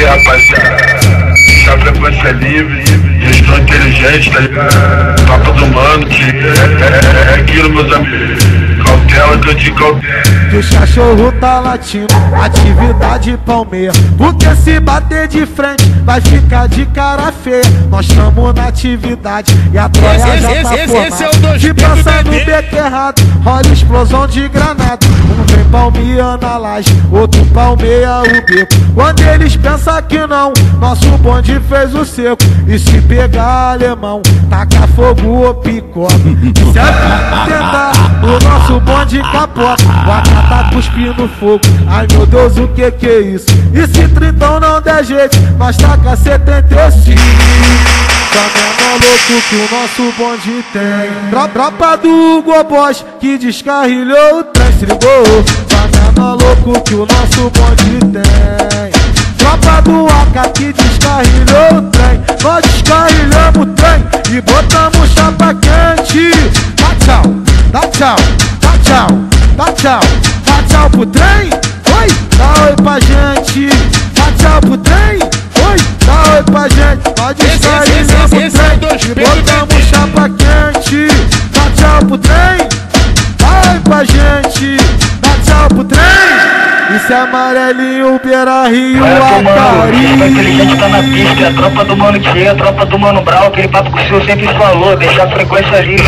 rapaziada, deixa a frequência livre, gestor inteligente, tá ligado? Papo do mano, que é aquilo, meus amigos. Cautela que eu te cautela. Que os cachorro tá latindo, atividade palmeira. Porque se bater de frente, vai ficar de cara feia. Nós tamo na atividade e a troia já tá formada. Se passar no beco errado, rola explosão de granada. Um vem palmeia na laje, outro palmeia o beco. Quando eles pensam que não, nosso bonde fez o seco. E se pegar alemão, taca fogo ou picota. E se tentar, o nosso bonde capota. O tá cuspindo fogo, ai meu Deus, o que é isso? E se tritão não der jeito, nós taca 75. Tá menor louco que o nosso bonde tem. Tropa do Hugo Boss que descarrilhou o trem, se ligou? Tá menor louco que o nosso bonde tem. Tropa do AK que descarrilhou o trem. Nós descarrilhamos o trem e botamos chapa quente. Dá tchau, dá tchau, dá tchau, dá tchau. Dá tchau pro trem, oi, dá oi pra gente. Dá tchau pro trem, oi, dá oi pra gente. Nós descarrilhamos o trem e botamos chapa quente. Dá tchau pro trem, dá oi pra gente. Dá tchau pro trem. Isso é amarelinho, Beira Rio, Acari. Aquele gente tá na pista, a tropa do mano Tchê, a tropa do mano Brau. Aquele papo que o senhor sempre falou, deixar a frequência livre.